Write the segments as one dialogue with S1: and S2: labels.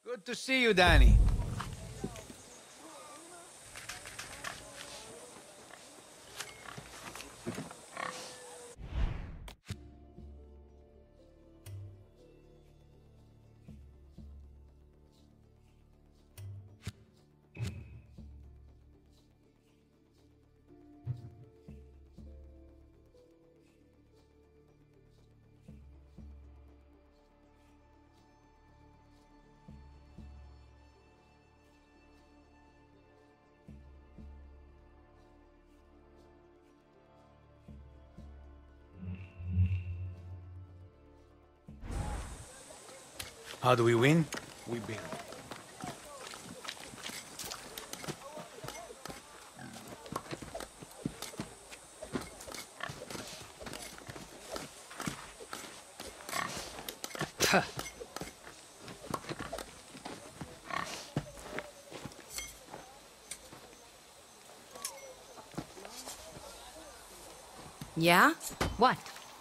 S1: Good to see you, Danny. How do we win? We win.
S2: Yeah? What?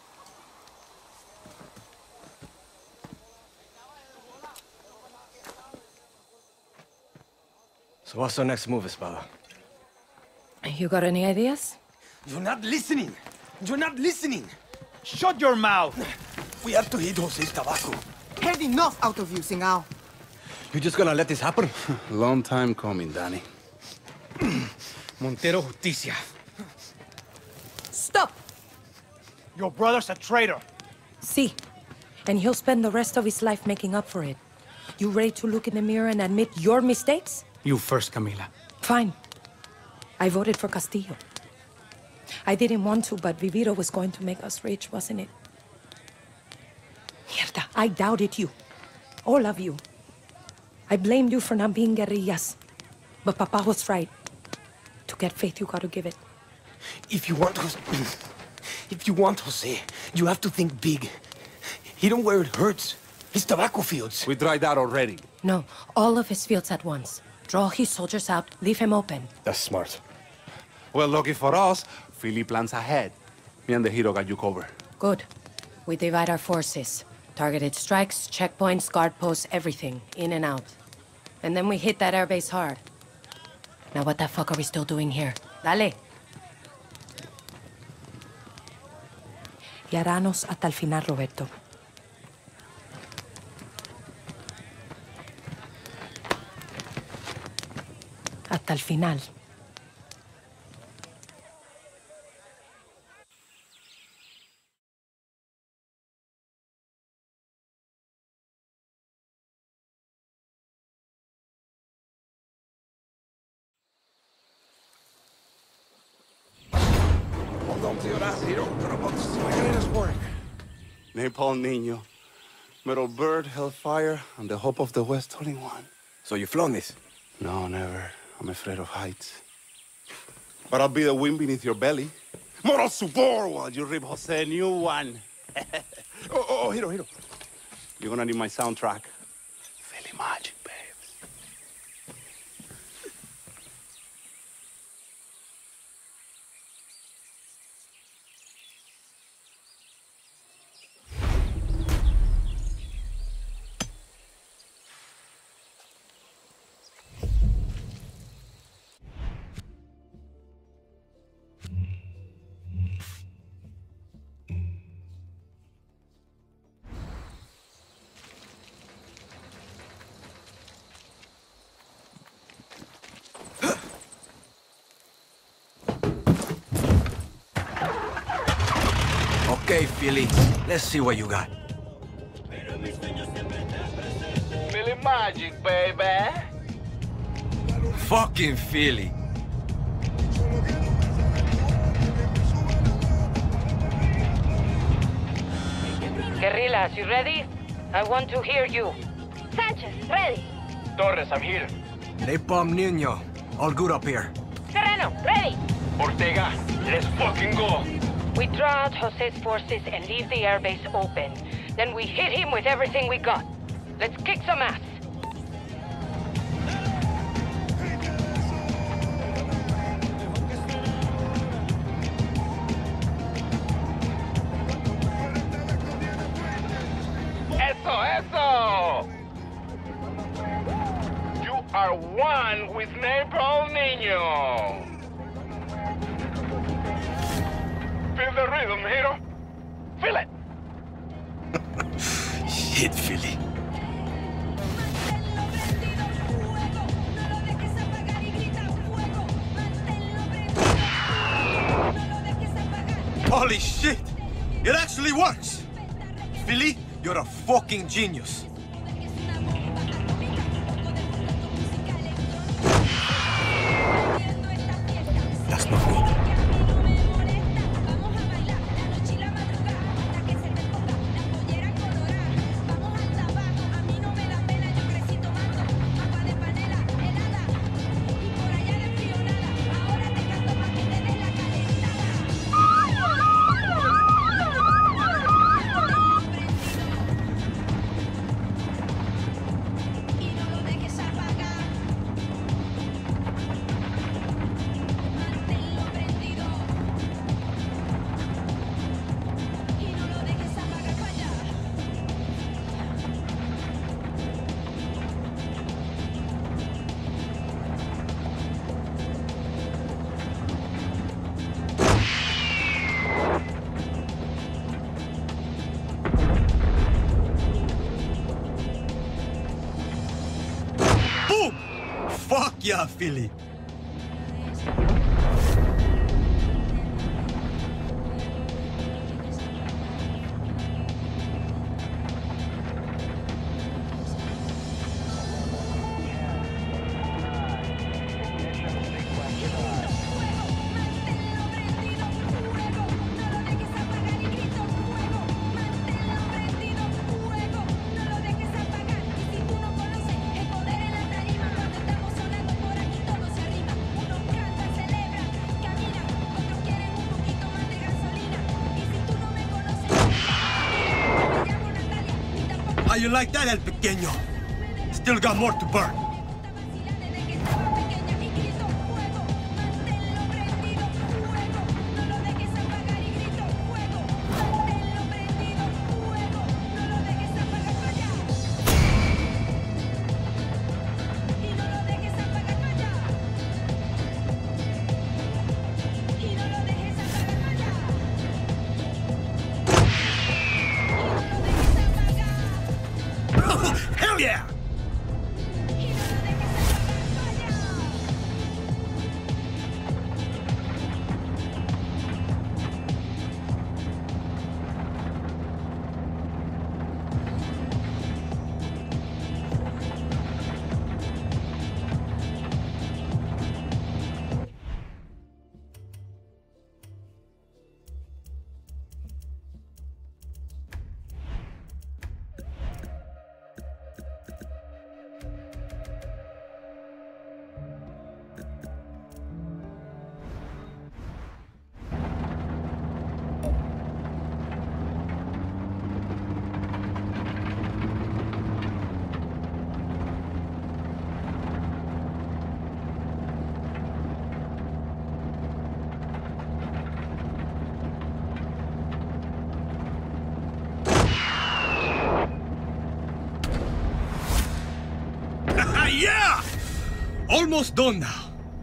S3: So what's our next move, Espada?
S2: You got any ideas?
S1: You're not listening! You're not listening! Shut your mouth!
S3: We have to hit Jose's tobacco.
S4: Had enough out of you, Singao.
S3: You just gonna let this happen?
S5: Long time coming, Danny.
S1: Montero Justicia.
S2: Stop!
S1: Your brother's a traitor.
S2: See, and he'll spend the rest of his life making up for it. You ready to look in the mirror and admit your mistakes?
S1: You first, Camila.
S2: Fine. I voted for Castillo. I didn't want to, but Viviro was going to make us rich, wasn't it? Mierda, I doubted you. All of you. I blamed you for not being guerrillas. But Papa was right. To get faith, you gotta give it.
S3: If you want Jose, you have to think big. He don't where it hurts. His tobacco fields.
S5: We tried that already.
S2: No, all of his fields at once. Draw his soldiers out, leave him open.
S3: That's smart.
S5: Well, lucky for us, Philly plans ahead. Me and the hero got you covered.
S2: Good. We divide our forces. Targeted strikes, checkpoints, guard posts, everything. In and out. And then we hit that airbase hard. Now what the fuck are we still doing here? Dale! Y haranos hasta el final, Roberto. Hasta el final.
S3: Hold on to your ass, hero. We're about to see my greatest work.
S5: Napalm Niño, Metal Bird, Hellfire, and the Hope of the West all in one.
S3: So you flown this?
S5: No, never. I'm afraid of heights. But I'll be the wind beneath your belly. Moral support while you rip Jose a new one. oh, hero. You're gonna need my soundtrack. Philly magic, babes.
S3: Okay, Philly. Let's see what you got.
S1: Philly magic, baby.
S3: Fucking Philly.
S2: Guerrillas, you ready? I want to hear you.
S6: Sanchez, ready.
S1: Torres, I'm here.
S3: Napalm Niño. All good up here.
S6: Serrano, ready.
S1: Ortega, let's fucking go.
S2: We draw out Jose's forces and leave the airbase open. Then we hit him with everything we got. Let's kick some ass.
S1: Eso!
S7: one with Naples Niño. Feel the rhythm, hero. Feel it.
S3: Shit, Philly. Holy shit! It actually works! Philly, you're a fucking genius. That's not good. Fuck yeah, Philly. How you like that, El Pequeño? Still got more to burn. Hell yeah! Yeah! Almost done now.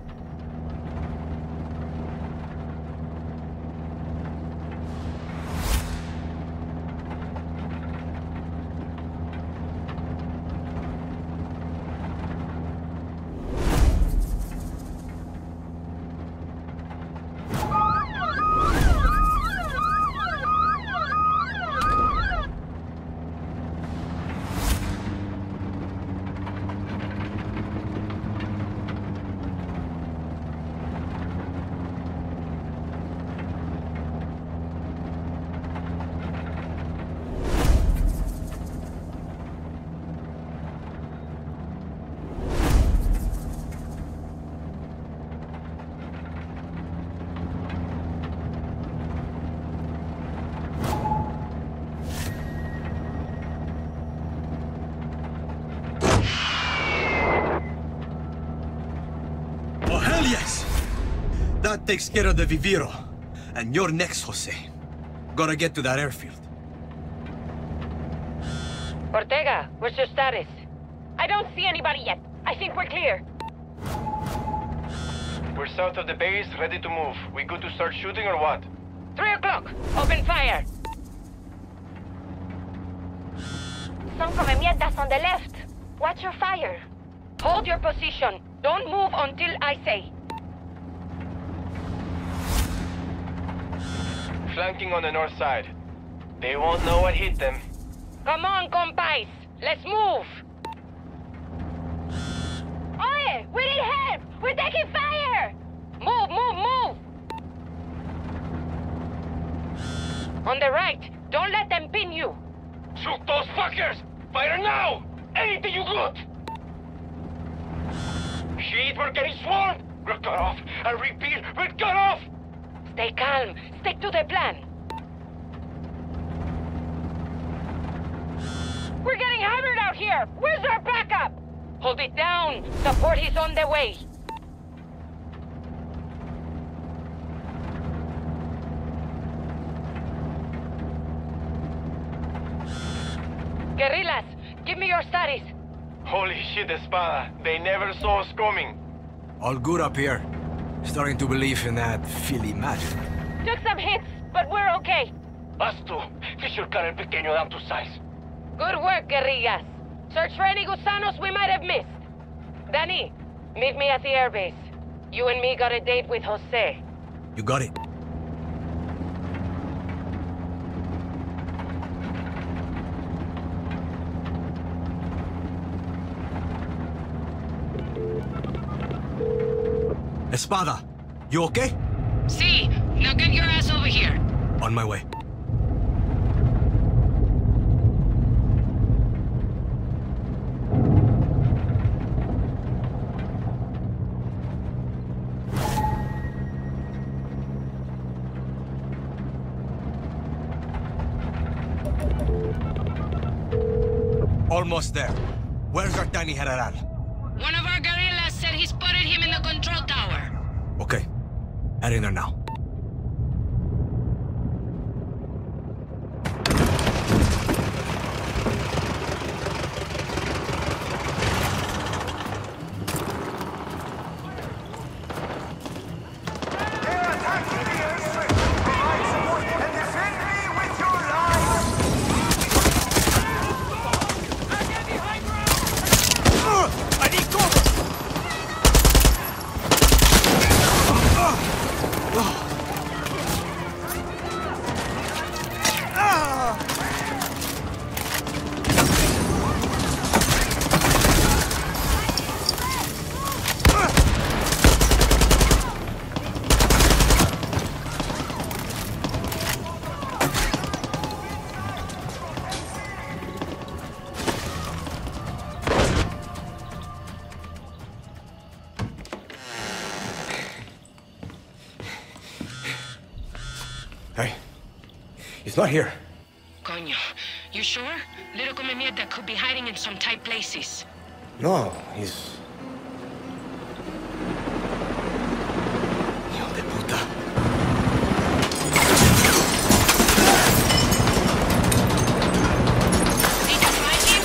S3: Yes! That takes care of the Viviro. And you're next, Jose. Gotta get to that airfield.
S6: Ortega, what's your status? I don't see anybody yet. I think we're clear.
S7: We're south of the base, ready to move. We good to start shooting or what?
S6: 3 o'clock. Open fire. Son come mierdas on the left. Watch your fire. Hold your position. Don't move until I say.
S7: Flanking on the north side. They won't know what hit them.
S6: Come on, compais. Let's move. Oye, we need help. We're taking fire. Move, move, move. On the right. Don't let them pin you.
S7: Shoot those fuckers! Fire now! Anything you got! Shit, we're getting swarmed! We're cut off! I repeat, we're cut off!
S6: Stay calm. Stick to the plan. We're getting hammered out here! Where's our backup? Hold it down. Support is on the way. Guerrillas, give me your status.
S7: Holy shit, Espada. They never saw us coming.
S3: All good up here. Starting to believe in that Philly magic.
S6: Took some hits, but we're okay.
S7: Us too. Fish your car el pequeño down to size.
S6: Good work, guerrillas. Search for any gusanos we might have missed. Danny, meet me at the airbase. You and me got a date with Jose.
S3: You got it. Espada, you okay?
S2: See, now get your ass over here.
S3: On my way. Almost there. Where's our tiny general?
S2: One of our guerrillas said he spotted him in the control tower.
S3: Okay. Heading there now. Hey, he's not here.
S2: Coño, you sure? Little come mierda could be hiding in some tight places.
S3: No, he's... Hijo de puta.
S2: Did you find him?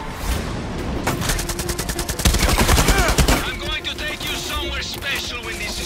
S3: I'm going to take you somewhere special when this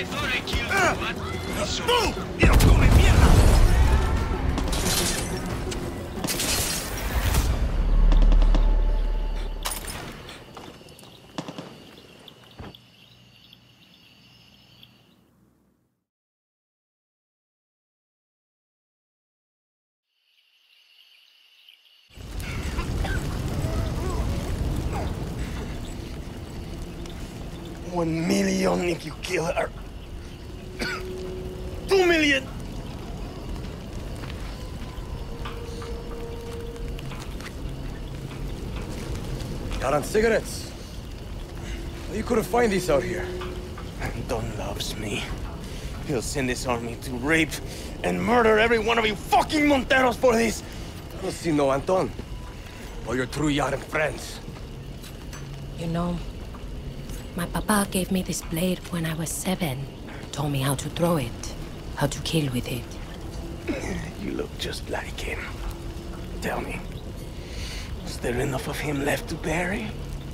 S3: I thought I killed you, but... ¡Tú! ¡Quiero comer mierda!
S1: $1 million if you kill her. 2 million!
S8: Got on cigarettes? You couldn't find these out here.
S1: Don loves me. He'll send his army to rape and murder every one of you fucking Monteros for this.
S8: I don't see no Anton. Or your true Yaren friends.
S2: You know, my papa gave me this blade when I was 7. Told me how to throw it, how to kill with it.
S1: You look just like him. Tell me, is there enough of him left to bury?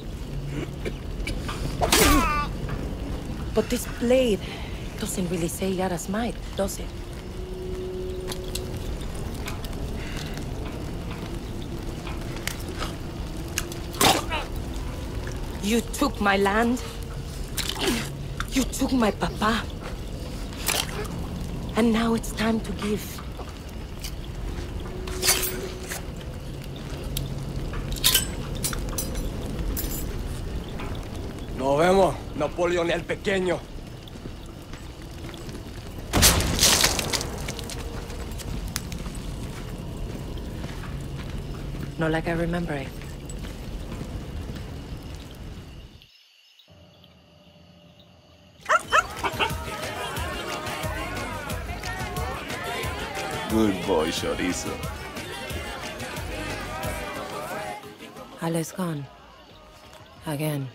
S2: But this blade doesn't really say Yara's might, does it? You took my land. You took my papa. And now it's time to give.
S8: Nos vemos, Napoleón el Pequeño.
S2: Not like I remember it.
S5: Good boy, Chorizo.
S2: Ale's gone. Again.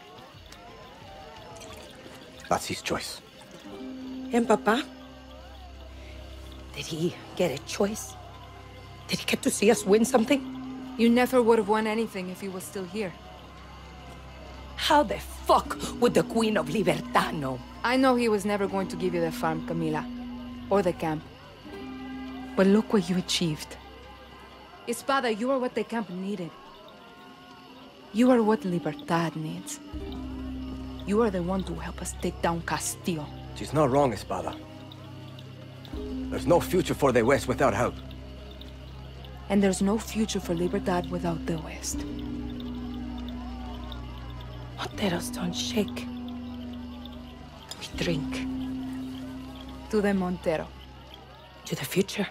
S8: That's his choice.
S2: And Papa? Did he get a choice? Did he get to see us win something?
S9: You never would have won anything if he was still here.
S2: How the fuck would the Queen of Libertad know?
S9: I know he was never going to give you the farm, Camila. Or the camp. But look what you achieved. Espada, you are what the camp needed. You are what Libertad needs. You are the one to help us take down Castillo.
S8: She's not wrong, Espada. There's no future for the West without help.
S9: And there's no future for Libertad without the West.
S2: Monteros don't shake. We drink.
S9: To the Montero.
S2: To the future.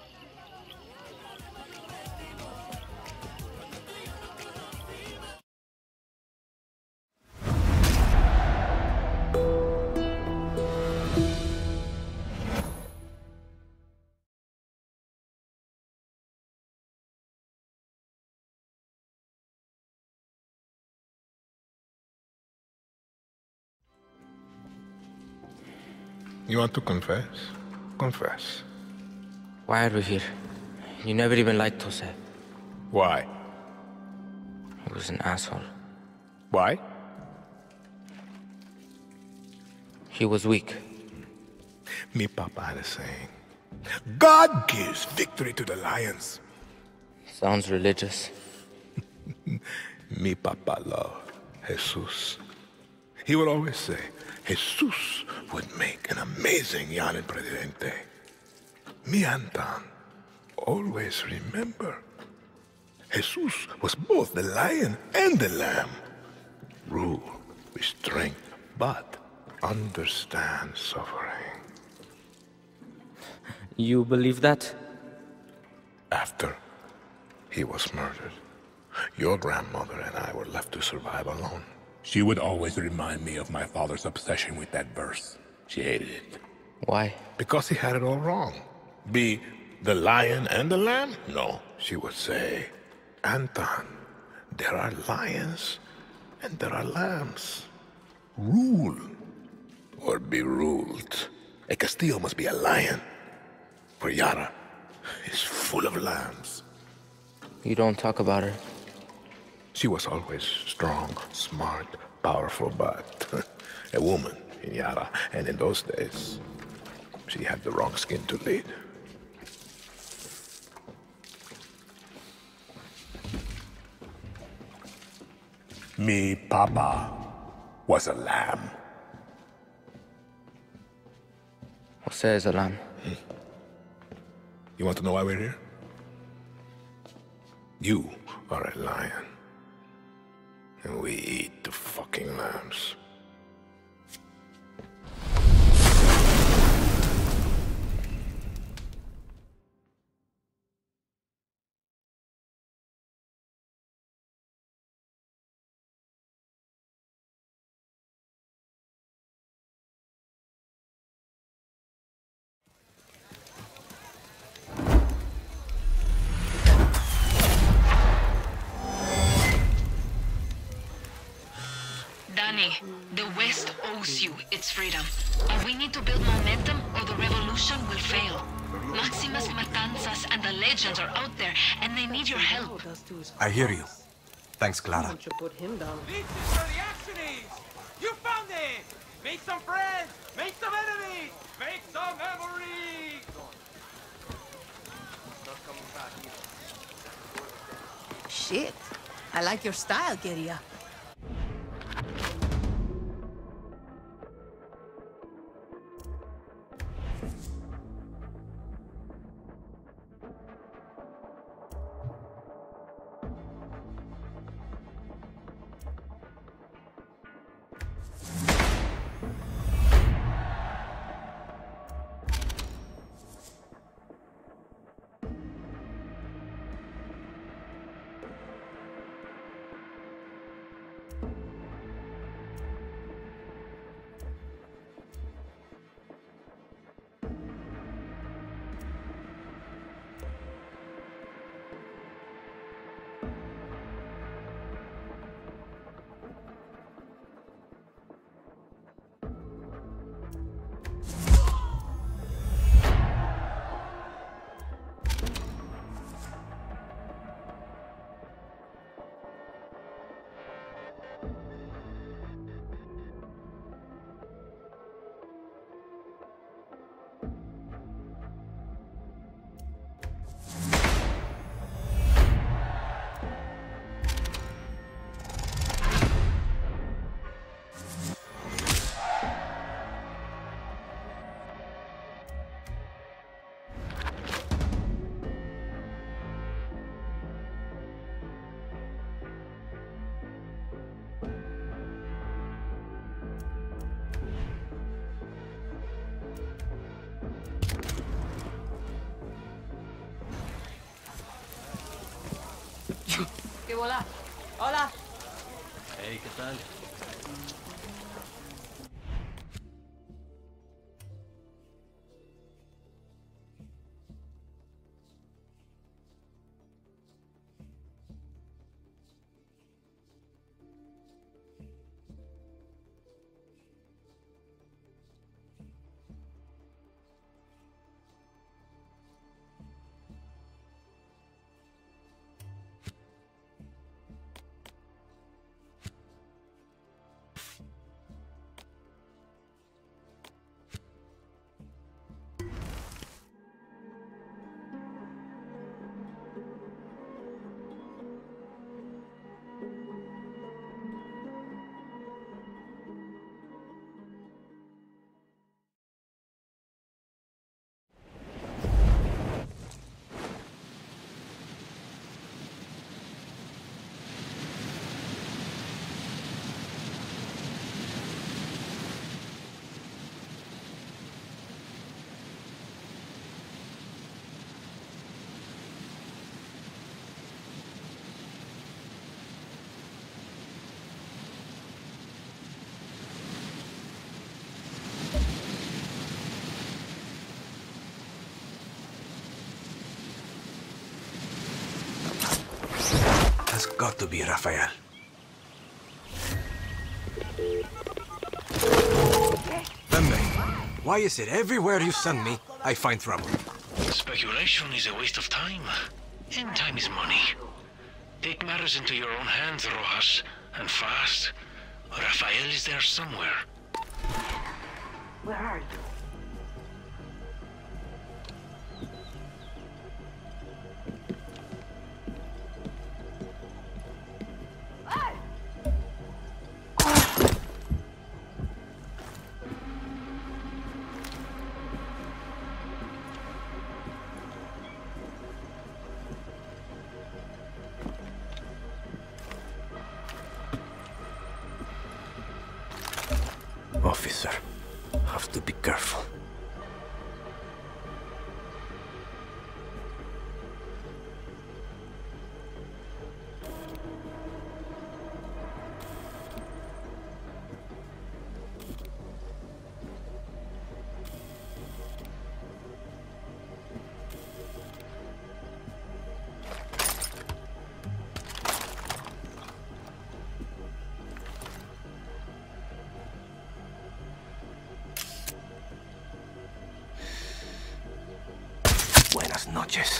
S10: You want to confess? Confess.
S11: Why are we here? You never even liked Jose.
S10: Why?
S11: He was an asshole.
S10: Why?
S11: He was weak.
S10: Me papa had a saying. God gives victory to the lions.
S11: Sounds religious.
S10: Me papa loved Jesus. He would always say, Jesus would make an amazing Llanen Presidente. Me Anton always remember, Jesus was both the lion and the lamb. Rule with strength, but understand suffering.
S11: You believe that?
S10: After he was murdered, your grandmother and I were left to survive alone. She would always remind me of my father's obsession with that verse. She hated it.
S11: Why?
S10: Because he had it all wrong. Be the lion and the lamb? No. She would say, Anton, there are lions and there are lambs. Rule or be ruled. A Castillo must be a lion, for Yara is full of lambs.
S11: You don't talk about her.
S10: She was always strong, smart, powerful, but a woman in Yara, and in those days, she had the wrong skin to lead. Me papa was a lamb.
S11: Jose is a lamb.
S10: You want to know why we're here? You are a lion. And we eat the fucking lambs.
S12: Danny, the West owes you its freedom. And we need to build momentum or the revolution will fail. Maximus Matanzas and the legends are out there, and they need your help.
S3: I hear you. Thanks, Clara.
S4: Don't you put him down.
S7: This is where the action is! You found it! Make some friends! Make some enemies! Make some memories!
S4: Shit. I like your style, Guerrilla.
S9: ¿Qué bola? Hola.
S3: Hey, ¿qué tal? Has got to be Rafael. Deme, why is it everywhere you send me, I find trouble?
S13: Speculation is a waste of time. And time is money. Take matters into your own hands, Rojas, and fast. Rafael is there somewhere.
S6: Where are you?
S8: Officer, have to be careful. Buenas noches.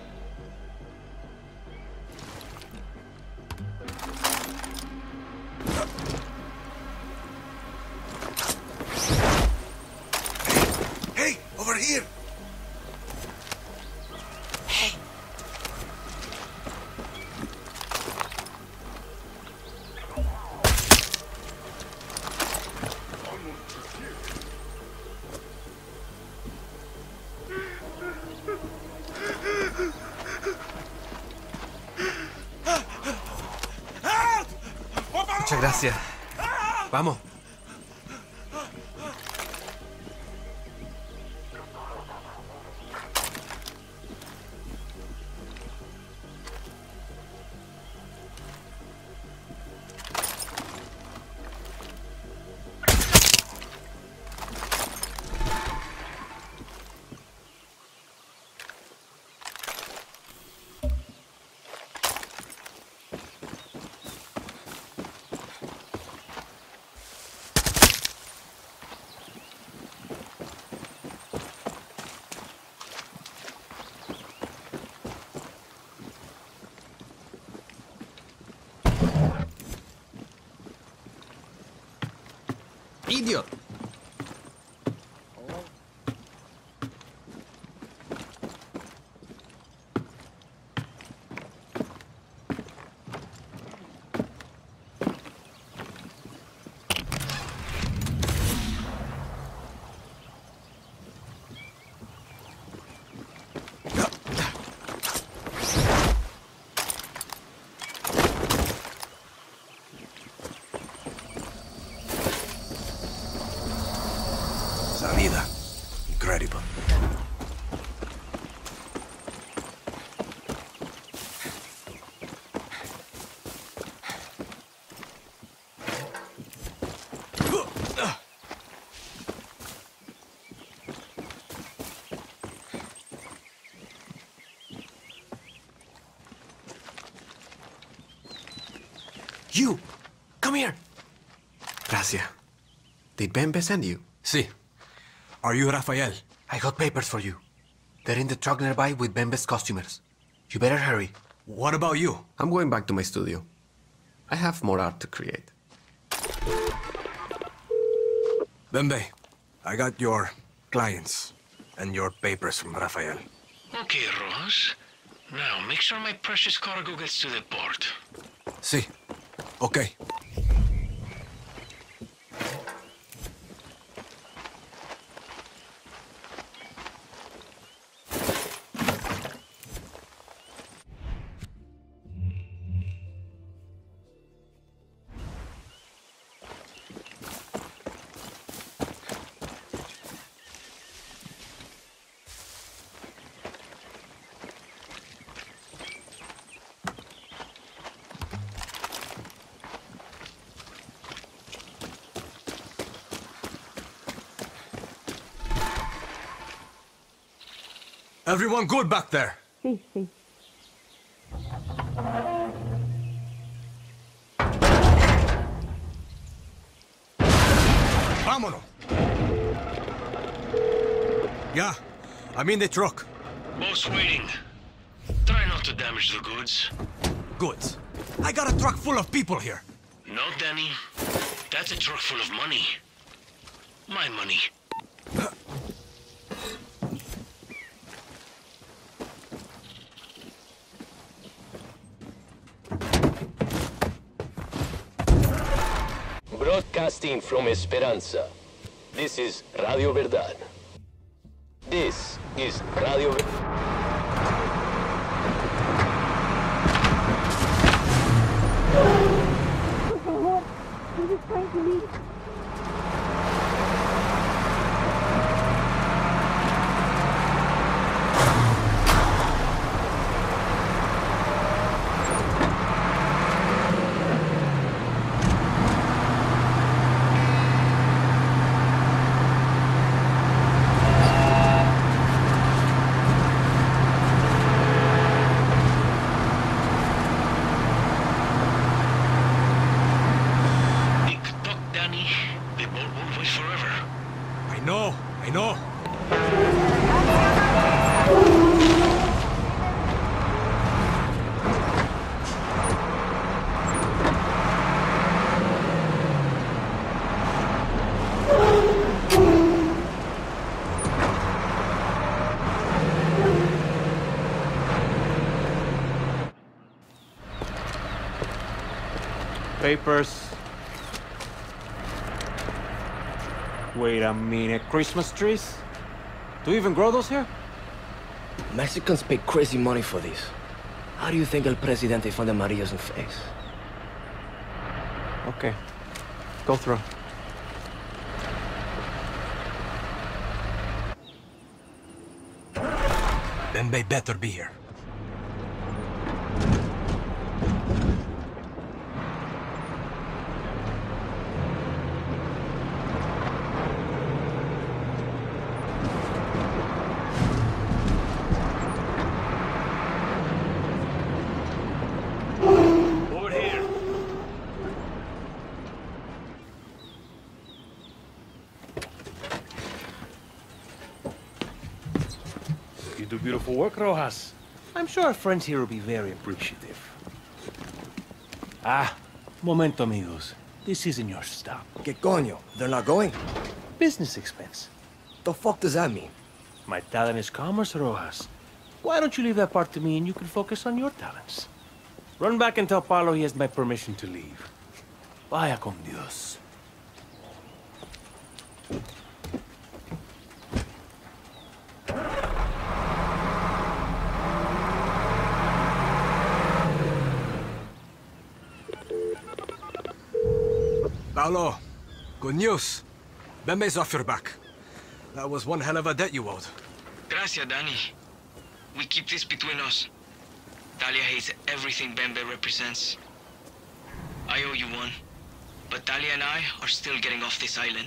S3: Hey, over here!
S8: Hey! Muchas gracias. Vamos. Idiot! Salida. Incredible. You! Come here! Gracias. Did Bembe send you?
S3: Sí. Are you Rafael?
S8: I got papers for you. They're in the truck nearby with Bembe's customers. You better hurry.
S3: What about you?
S8: I'm going back to my studio. I have more art to create.
S3: Bembe, I got your clients and your papers from Rafael.
S13: Okay, Rojas. Now, make sure my precious cargo gets to the port.
S3: Sí. Okay. Everyone good back there?
S6: Sí, sí.
S3: Vámonos. Yeah, I'm in the truck.
S13: Boss waiting. Try not to damage the goods.
S3: Goods. I got a truck full of people here.
S13: No, Danny. That's a truck full of money. My money.
S14: Broadcasting from Esperanza. This is Radio Verdad. This is Radio
S3: I know.
S1: Papers. Wait a minute, Christmas trees? Do you even grow those here?
S15: Mexicans pay crazy money for these. How do you think El Presidente found the Marias in face?
S1: Okay. Go through.
S3: Bembe better be here.
S1: You do beautiful work, Rojas. I'm sure our friends here will be very appreciative. Ah, momento, amigos. This isn't your stop.
S15: ¿Qué coño? They're not going?
S1: Business expense.
S15: The fuck does that mean?
S1: My talent is commerce, Rojas. Why don't you leave that part to me and you can focus on your talents? Run back and tell Paulo he has my permission to leave. Vaya con Dios.
S3: Paulo, good news. Bembe's off your back. That was one hell of a debt you owed.
S11: Gracias, Danny. We keep this between us. Talia hates everything Bembe represents. I owe you one. But Talia and I are still getting off this island.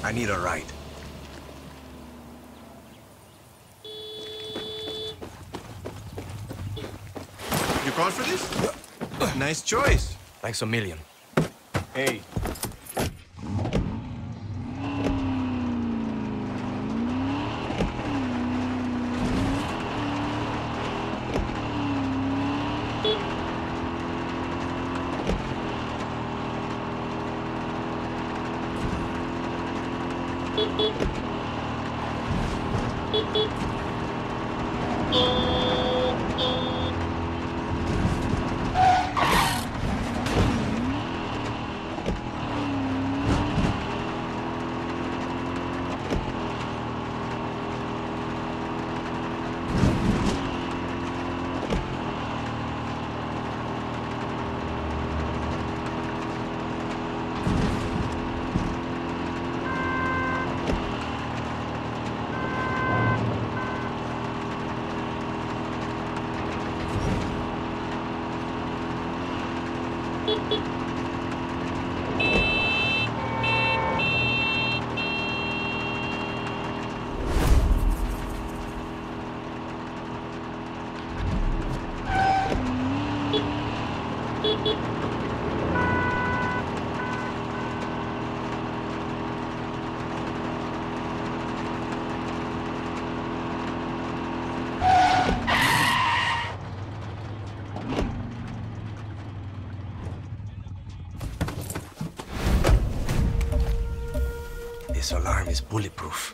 S3: I need a ride. You called for this? Nice choice.
S15: Thanks a million.
S3: Hey.
S15: This alarm is bulletproof.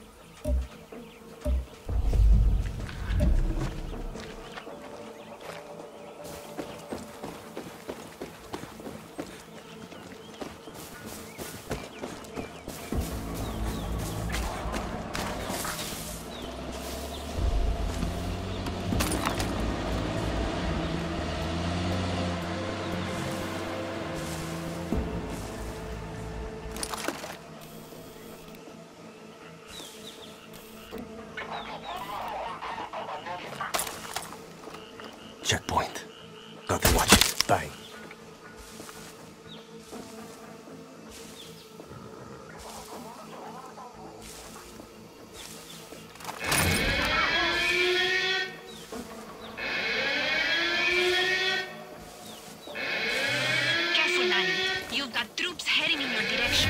S15: Checkpoint. Nothing watches. Bang.
S12: Careful, Nani. You've got troops heading in your direction.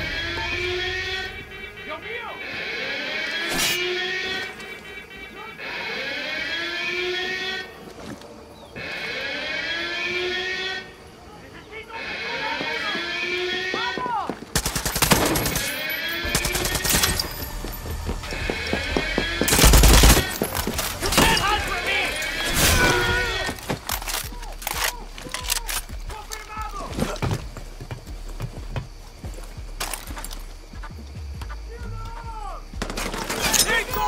S7: Nico!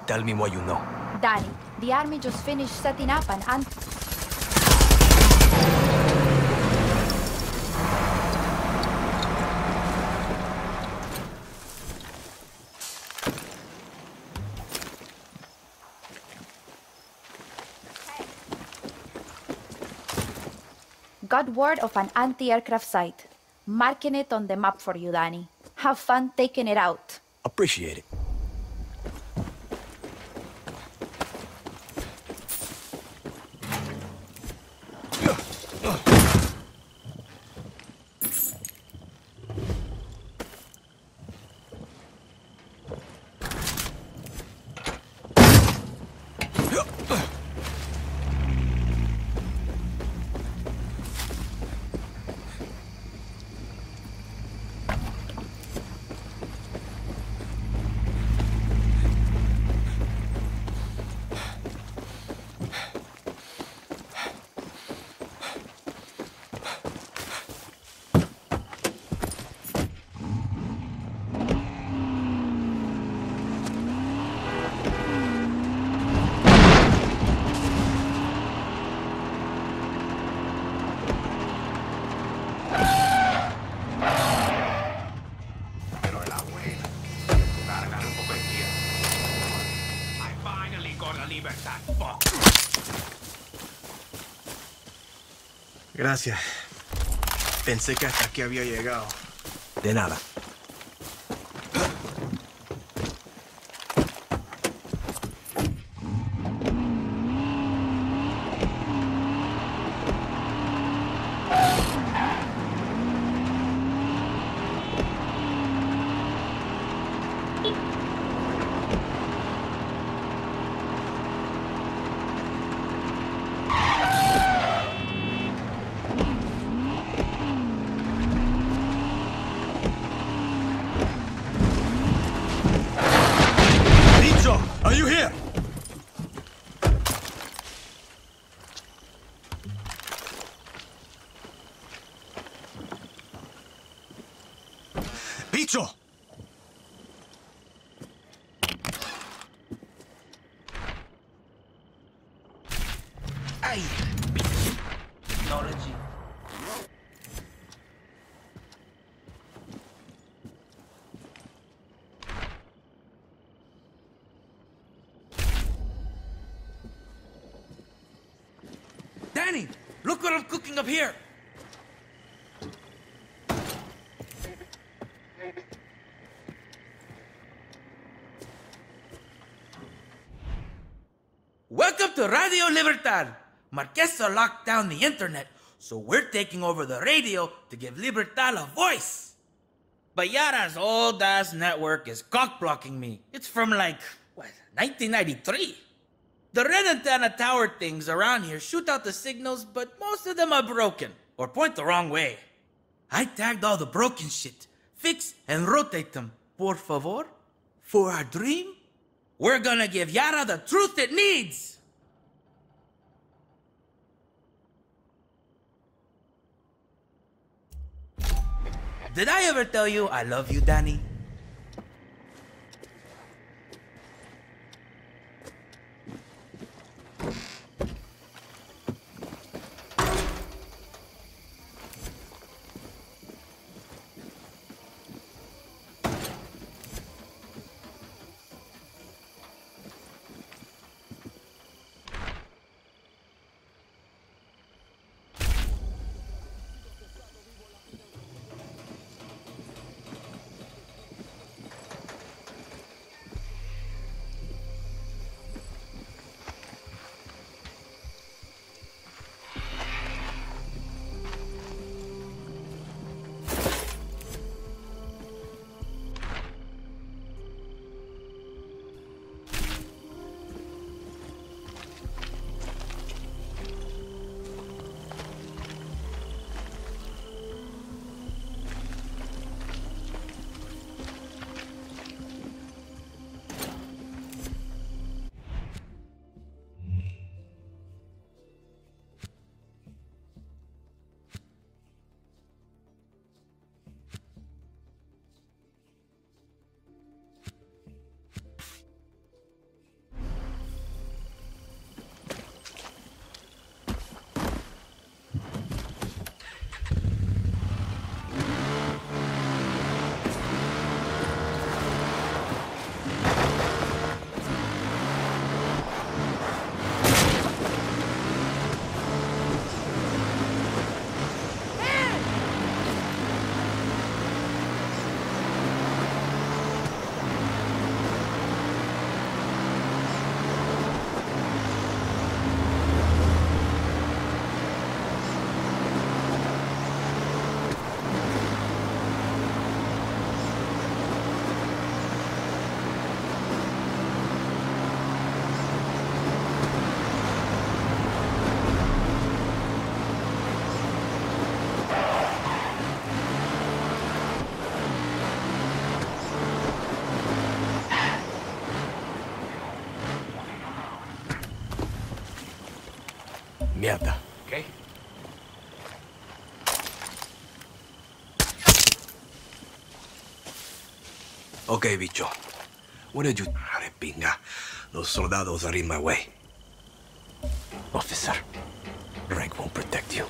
S3: Tell me what you know.
S16: Danny, the army just finished setting up an Got word of an anti-aircraft site. Marking it on the map for you, Danny. Have fun taking it out.
S3: Appreciate it.
S17: Gracias. Pensé que hasta aquí había llegado.
S3: De nada. Are you here? Bicho!
S7: Ay! Technology. Danny, look what I'm cooking up here. Welcome to Radio Libertad. Marquesa locked down the internet, so we're taking over the radio to give Libertad a voice. But Yara's old-ass network is cock-blocking me. It's from like, 1993? The red antenna tower things around here shoot out the signals, but most of them are broken, or point the wrong way. I tagged all the broken shit, fix and rotate them. Por favor? For our dream? We're gonna give Yara the truth it needs! Did I ever tell you I love you, Danny?
S15: Mierda.
S1: Okay?
S3: Okay, bicho. What did you... Pinga. Those soldados are in my way.
S15: Officer, rank won't protect you.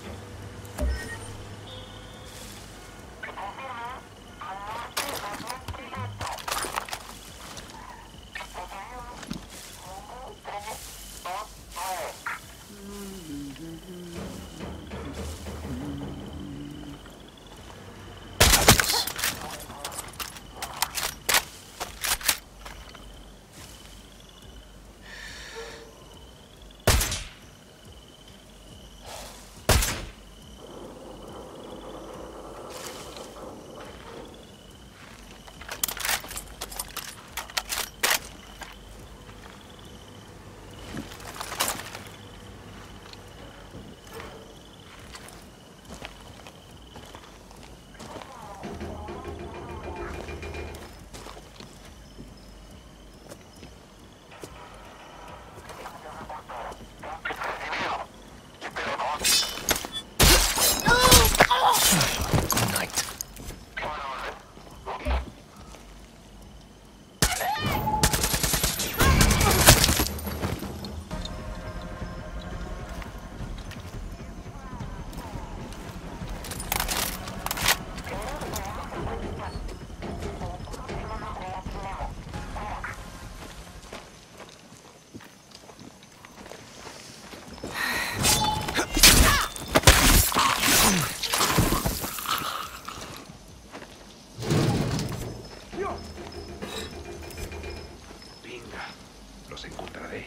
S10: Los encontraré.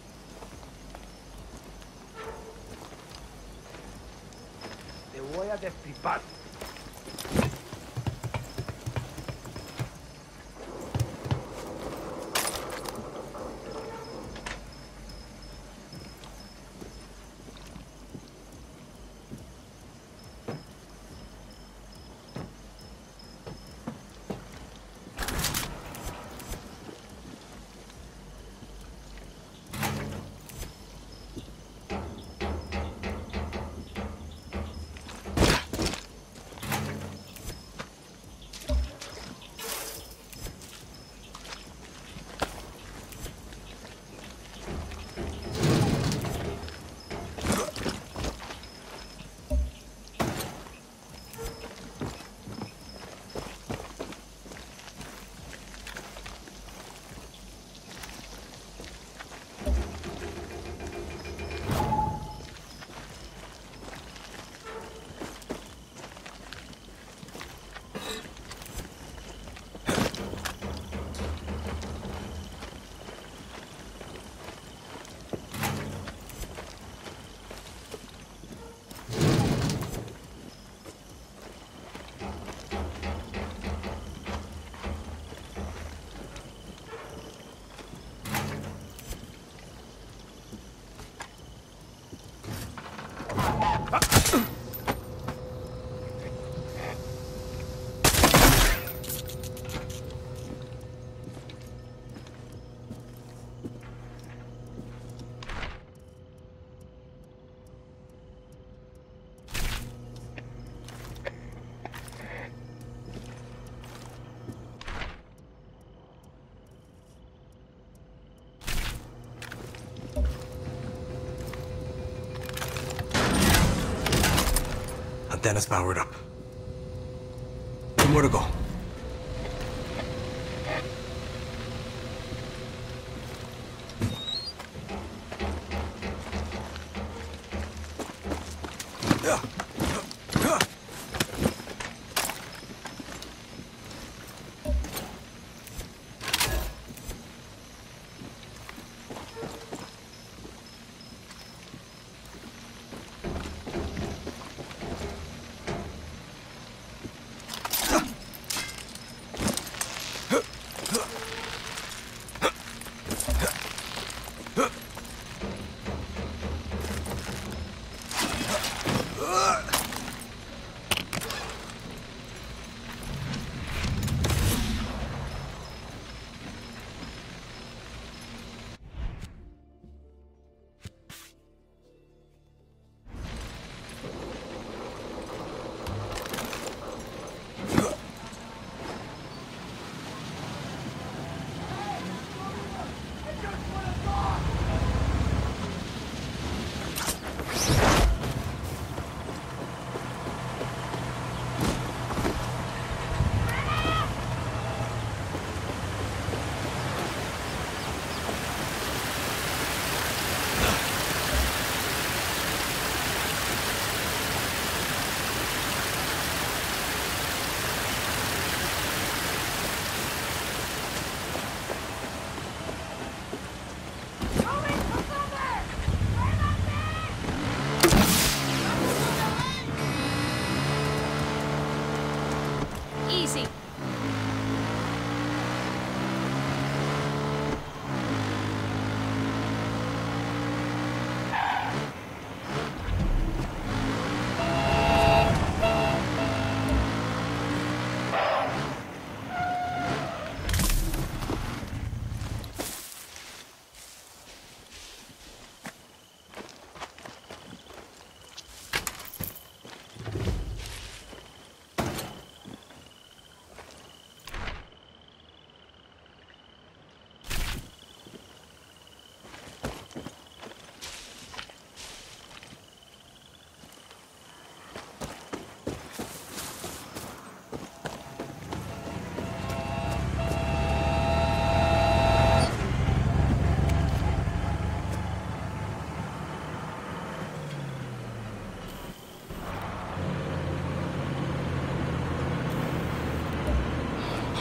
S10: Te voy a destripar.
S3: Antenna's powered up. 2 more to go.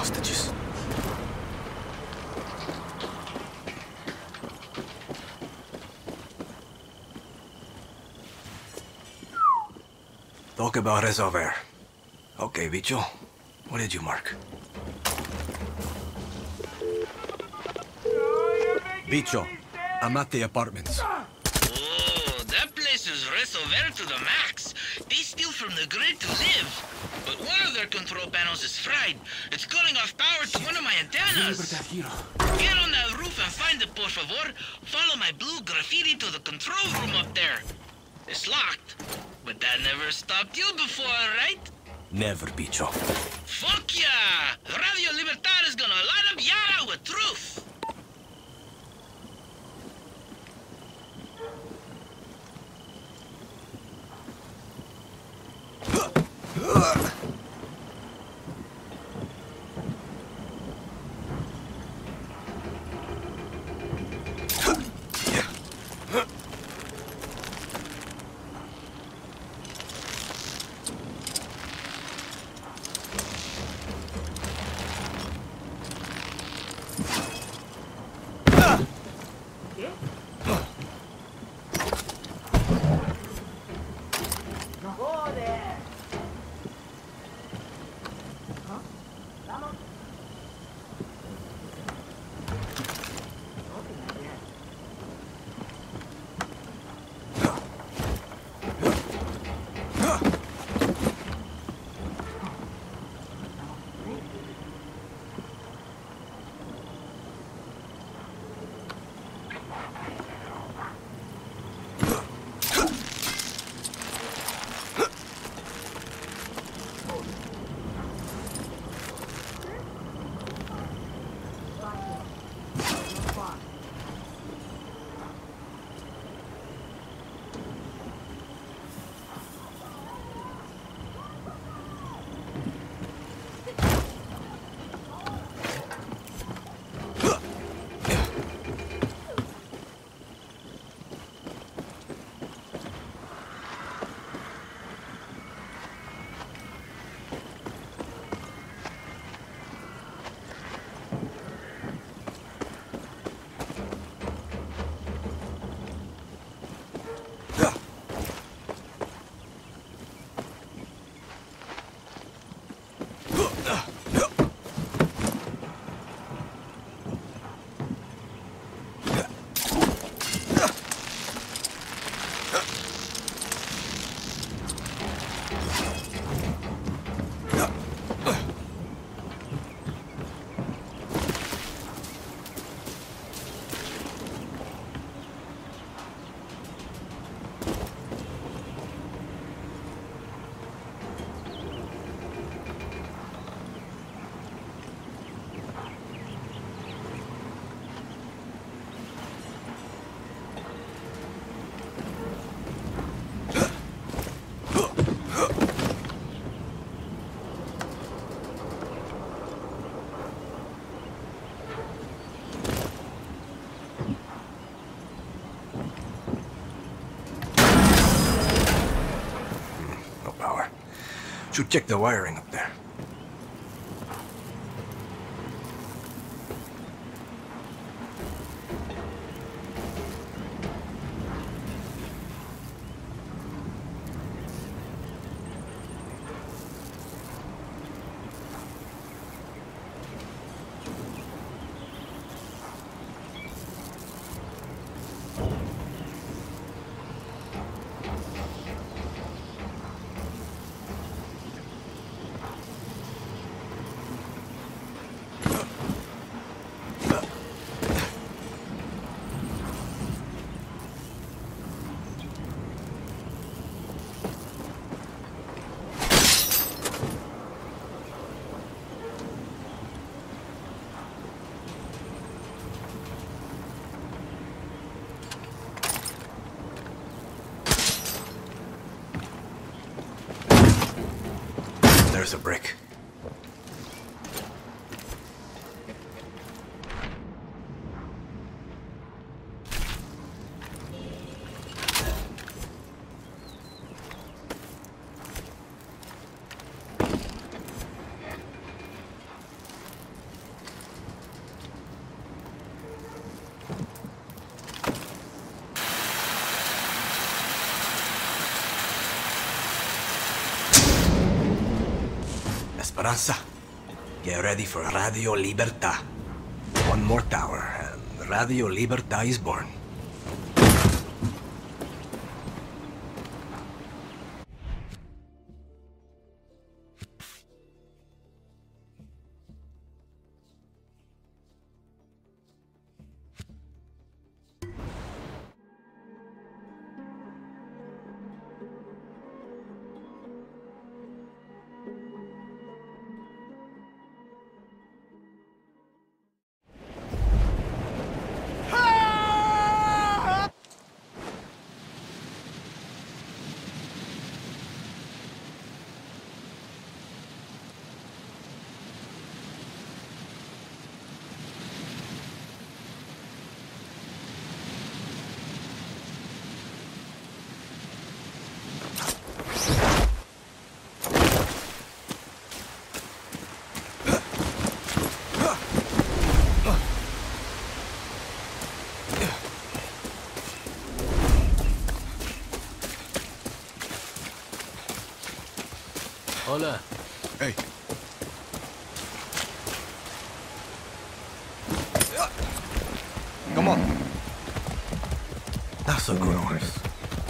S3: hostages. Talk about resolver. Okay, bicho. What did you mark? Bicho, I'm at the apartments.
S11: Oh, that place is resolver to the max. They steal from the grid to live. But one of their control panels is fried. It's calling off power to one of my antennas. Get on that roof and find it, por favor. Follow my blue graffiti to the control room up there. It's locked. But that never stopped you before, right?
S3: Never, bicho.
S11: Fuck yeah! Radio Libertad is gonna light up Yara with truth!
S3: Should check the wiring up there. There's a brick.
S17: Esperanza, get ready for Radio Libertad. One more tower, and Radio Libertad is born.
S1: Hola.
S17: Hey. Come on. That's a good horse.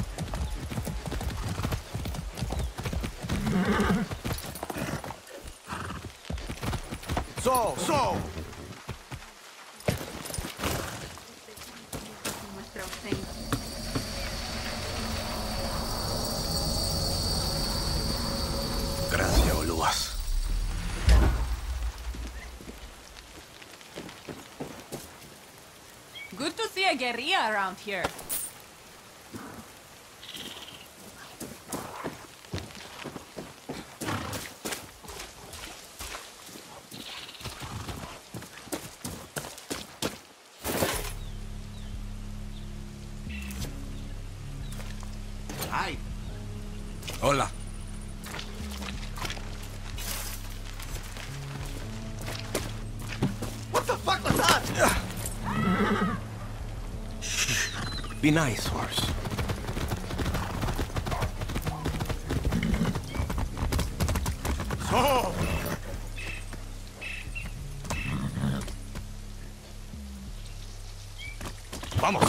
S17: So. Gracias, Oluas.
S18: Good to see a guerrilla around here.
S17: Hi. Hola. What the fuck was that? Be nice, horse. So. Vamos.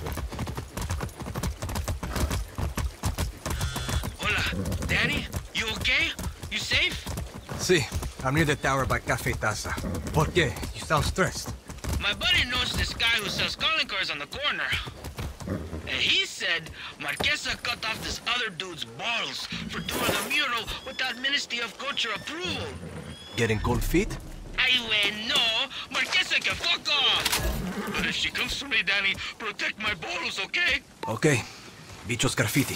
S11: Hola, Danny? You okay? You safe?
S17: Sí, I'm near the tower by Café Taza. ¿Por qué? You sound stressed.
S11: My buddy knows this guy who sells calling cards on the corner. And he said Marquesa cut off this other dude's balls for doing a mural without Ministry of Culture approval.
S17: Getting cold feet?
S11: No, Marquesa can fuck off! But if she comes to me, Danny, protect my balls, okay?
S17: Okay. Bichos graffiti.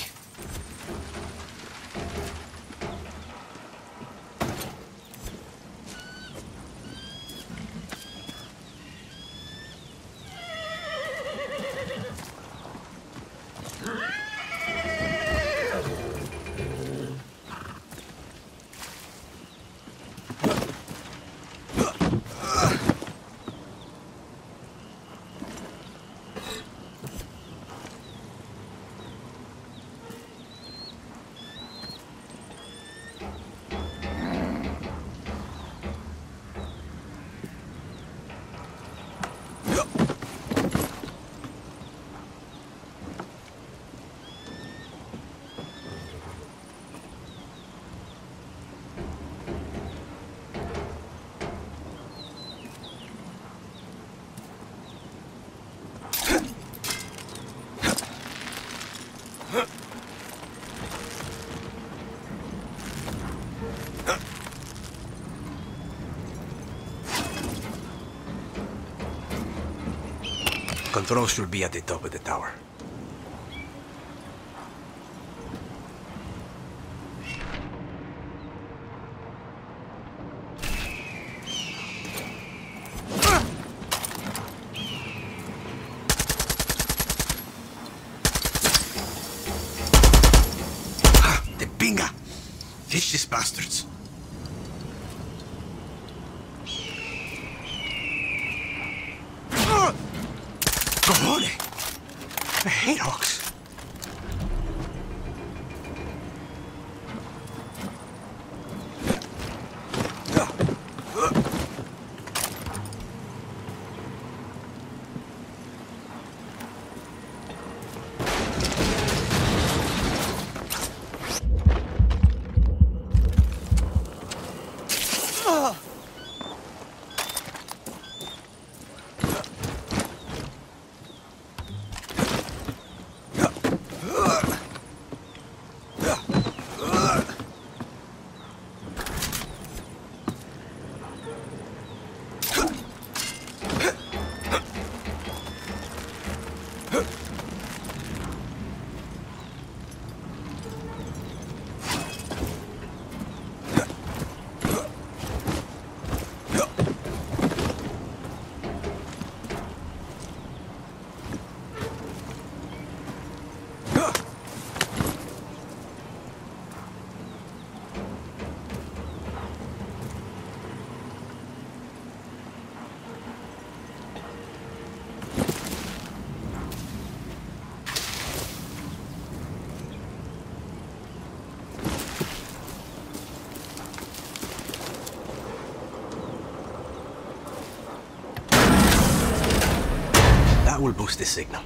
S17: Control should be at the top of the tower. The pinga! Vicious bastards. Cojones! I hate hawks. That will boost the signal.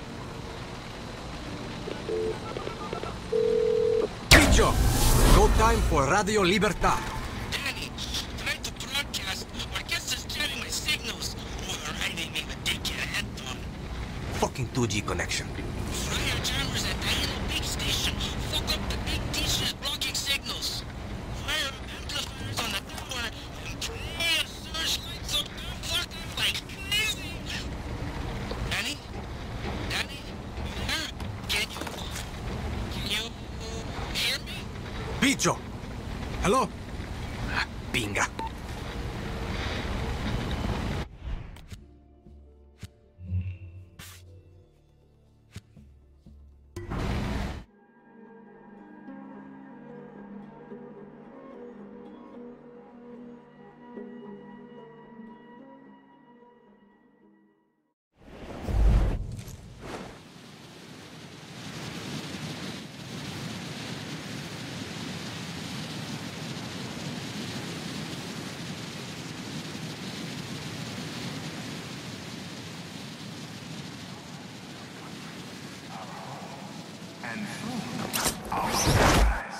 S17: Picho! Go time for Radio Libertad.
S11: Danny, trying to broadcast, or guess just jamming my signals. Overriding me with dickhead headphone.
S17: Fucking 2G connection.
S11: Fire jammers at Diana Big Station. Fuck up the big dishes blocking signals. Fire amplifiers on the tower and pray a searchlight so don't fuck up like crazy. Danny? Danny? You there? Can you hear me?
S17: Picho! Hello? Pinga.
S10: And our eyes.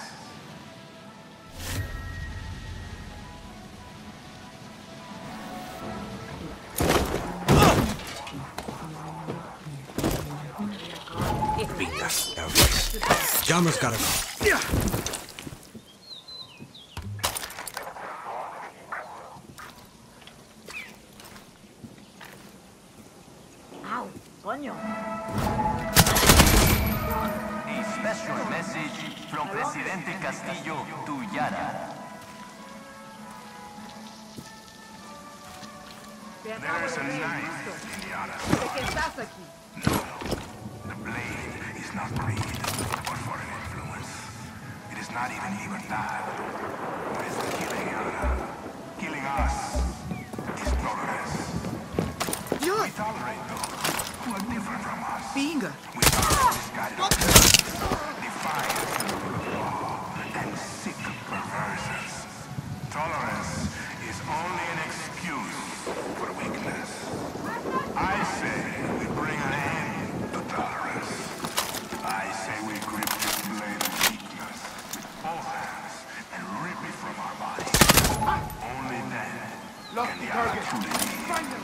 S17: Pingas. Elvis. Jammer's gotta go. Yeah.
S19: Ow, coño.
S20: A special message from Presidente Castillo to Yara.
S10: There is a knife in Yara. No, the blade is not greed or foreign influence. It is not even libertad. It is killing Yara. Killing us is tolerance. We tolerate those who are different from us.
S4: Pinga.
S10: We tolerate misguided, defiant to the rule of law, and sick perversions. Tolerance is only an excuse for weakness. I say we bring an end to tolerance. I say we grip this blade of weakness with both hands and rip it from our bodies. Only then can the other truly be.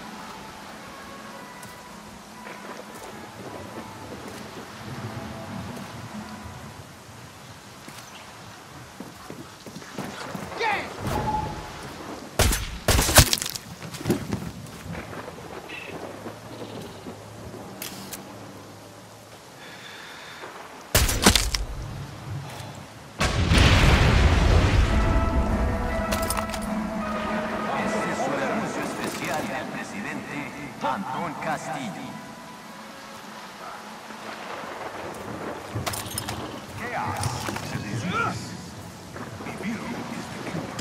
S20: Castillo.
S10: Chaos is a disease. Vivir is the cure.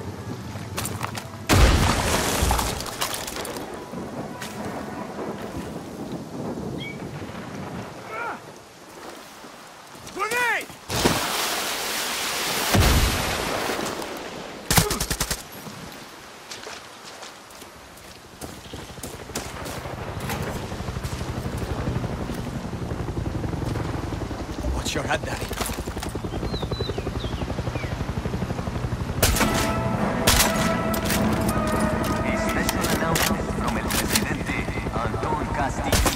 S3: Grenade!
S17: Watch your head, Daddy.
S20: A special announcement from el presidente Anton Castillo.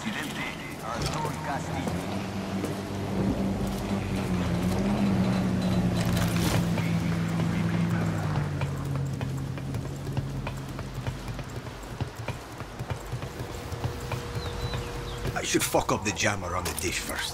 S20: Presidente Arturo Castillo.
S17: I should fuck up the jammer on the dish first.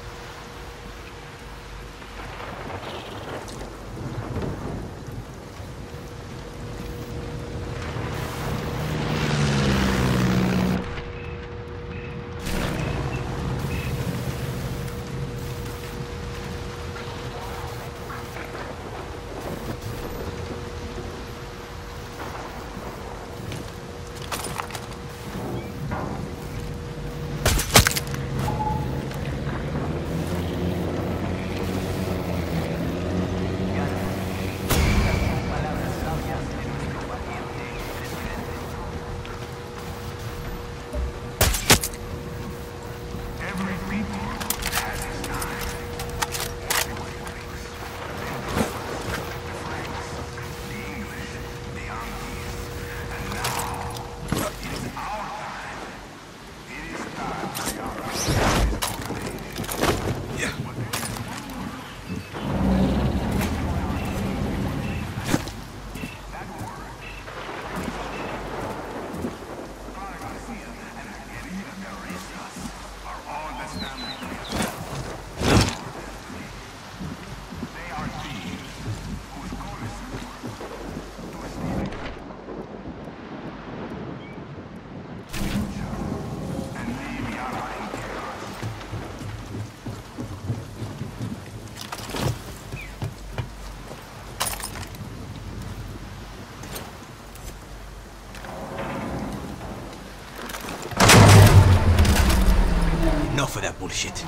S17: Enough of that bullshit.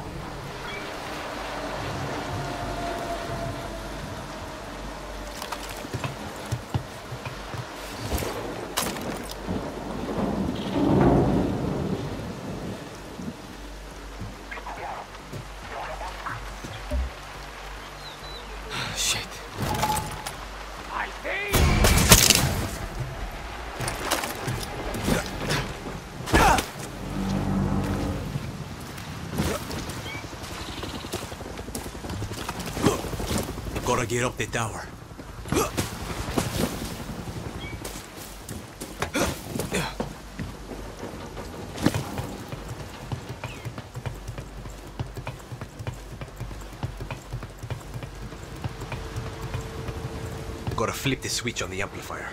S17: Shit.
S1: I see.
S17: Gotta get up the tower. Gotta flip the switch on the amplifier.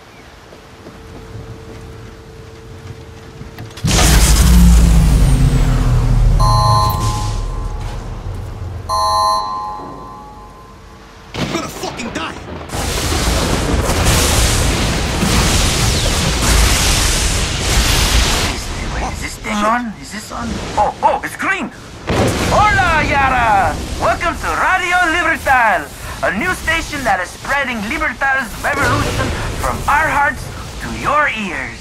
S21: Is this on? Oh, it's green! Hola, Yara! Welcome to Radio Libertad, a new station that is spreading Libertad's revolution from our hearts to your ears.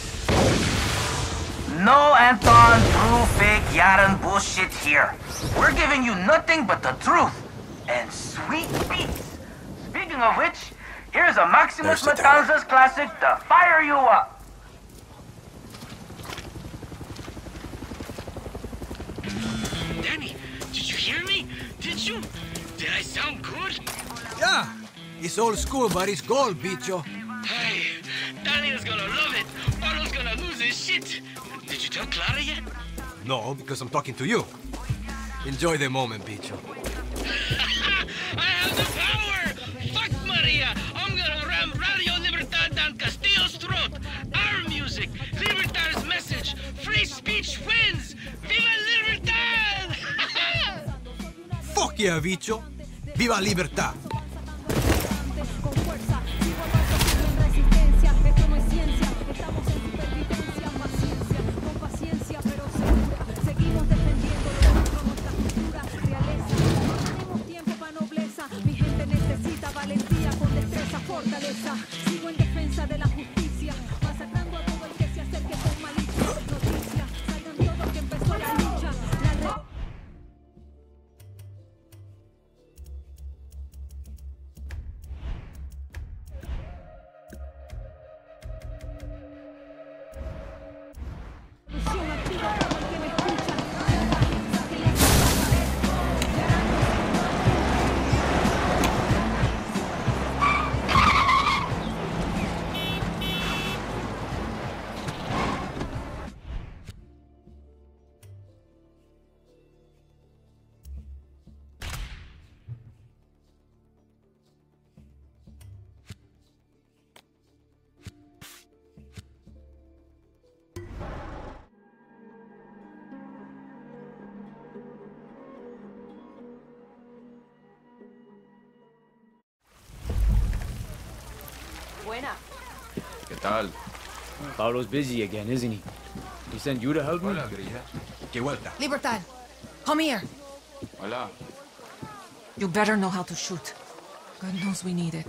S21: No Anton, true, fake, Yaran bullshit here. We're giving you nothing but the truth and sweet beats. Speaking of which, here's a Maximus Matanzas classic to fire you up.
S11: Danny, did you hear me? Did you? Did I sound good?
S17: Yeah, it's old school, but it's gold, bicho.
S11: Hey, Danny's gonna love it. Otto's gonna lose his shit. Did you tell Clara yet?
S17: No, because I'm talking to you. Enjoy the moment, bicho.
S11: I have the power! Fuck Maria! I'm gonna ram Radio Libertad down Castillo's throat! Our music! Libertad's message! Free speech wins! Viva Libertad!
S17: Fuck yeah, bicho! Viva Libertad!
S2: Buena.
S5: ¿Qué tal? Pablo's busy again, isn't he? He sent you to help me?
S3: Hola, Grilla. ¿Qué vuelta?
S22: Libertad, come here.
S5: Hola.
S22: You better know how to shoot. God knows we need it.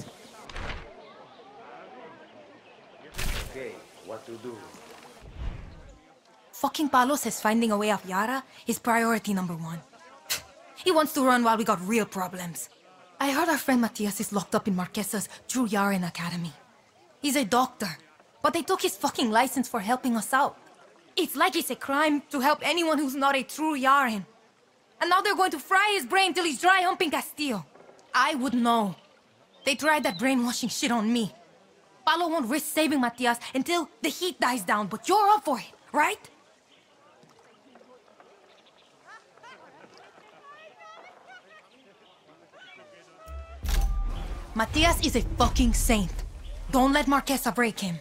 S15: Okay, what to do?
S22: Fucking Pablo says finding a way off Yara is priority #1. He wants to run while we got real problems. I heard our friend Matias is locked up in Marquesa's True Yaren Academy. He's a doctor, but they took his fucking license for helping us out. It's like it's a crime to help anyone who's not a true Yaren. And now they're going to fry his brain till he's dry humping Castillo. I would know. They tried that brainwashing shit on me. Pablo won't risk saving Matias until the heat dies down, but you're up for it, right? Matias is a fucking saint. Don't let Marquesa break him.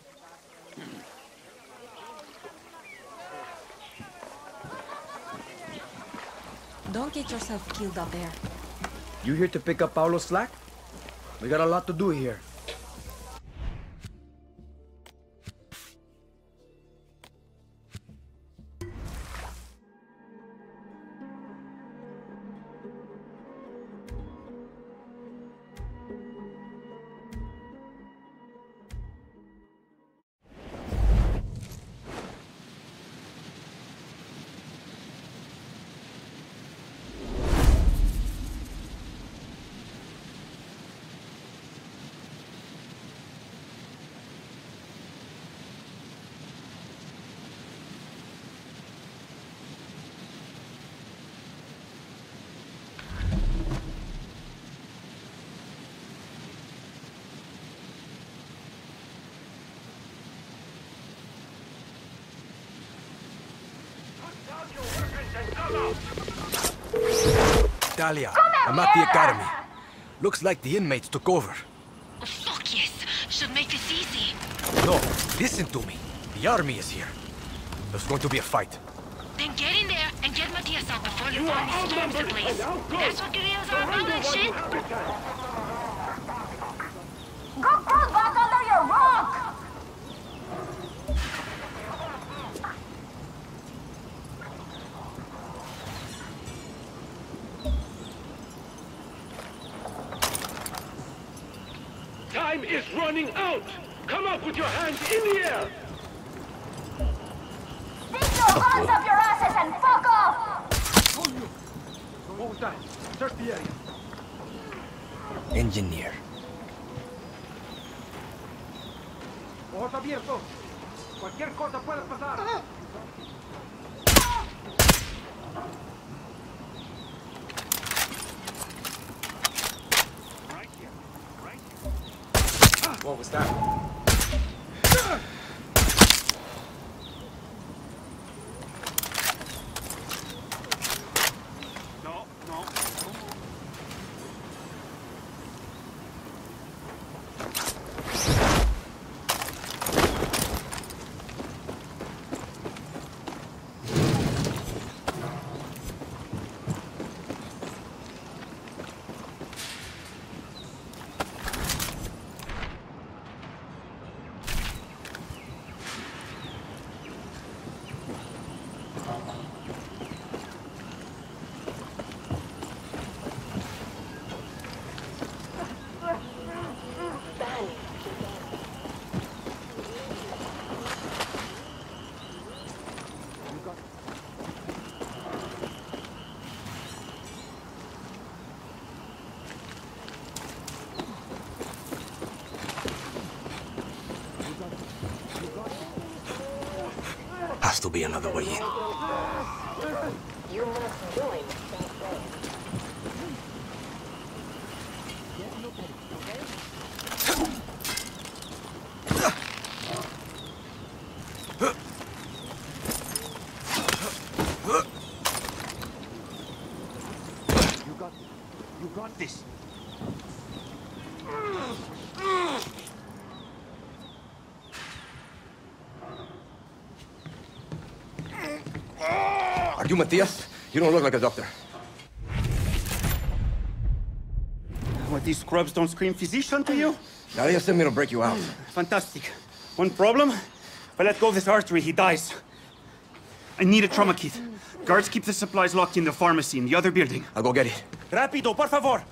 S22: Don't get yourself killed up there.
S15: You here to pick up Pablo's slack? We got a lot to do here.
S17: Talia, I'm at the academy. Looks like the inmates took over.
S12: Oh, fuck yes. Should make this easy.
S17: No, listen to me. The army is here. There's going to be a fight.
S12: Then get in there and get Matias out before the army storms the place. That's what guerrillas are about, that shit.
S21: Go crawl back under your rock!
S1: Time is running out! Come up with your hands in the air!
S21: Stick your hands up your asses and fuck off!
S1: What was that? Search the area.
S17: Engineer.
S1: Ojos abiertos. Cualquier cosa puede pasar.
S15: What was that?
S1: No, no.
S17: Has to be another way in.
S6: You must join.
S1: You got this.
S15: Are you Matias? You don't look like a doctor.
S23: What, these scrubs don't scream physician to you?
S15: Dalia sent me to break you out.
S8: Fantastic. One problem? If I let go of this artery, he dies. I need a trauma kit. Guards keep the supplies locked in the pharmacy in the other building.
S15: I'll go get it.
S8: Rápido, por favor!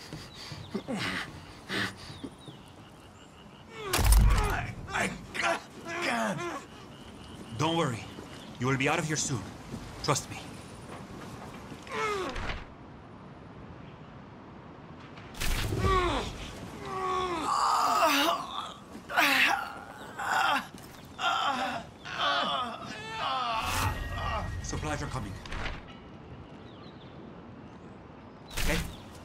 S9: Don't worry. You will be out of here soon. Trust me. Supplies are coming. Okay?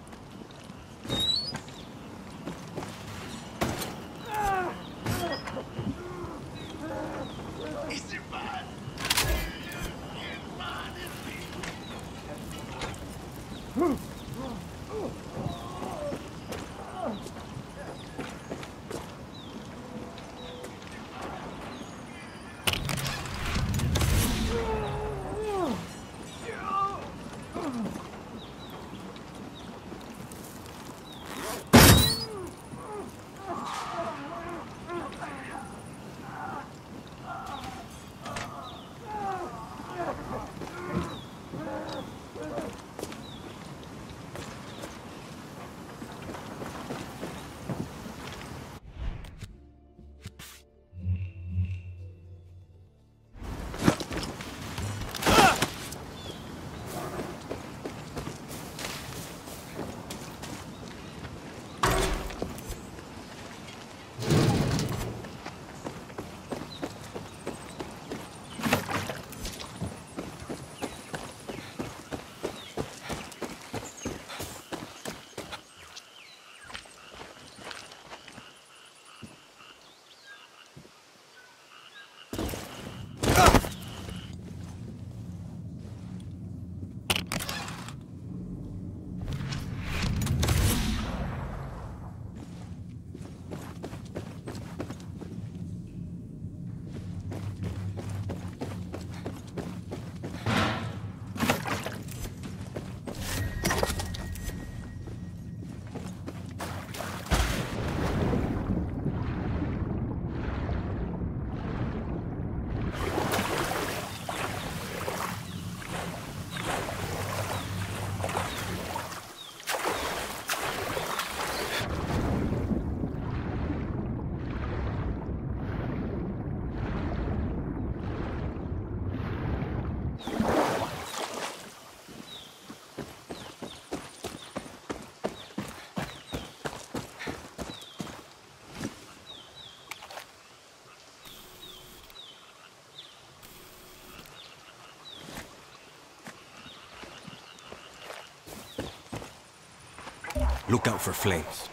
S17: Look out for flames.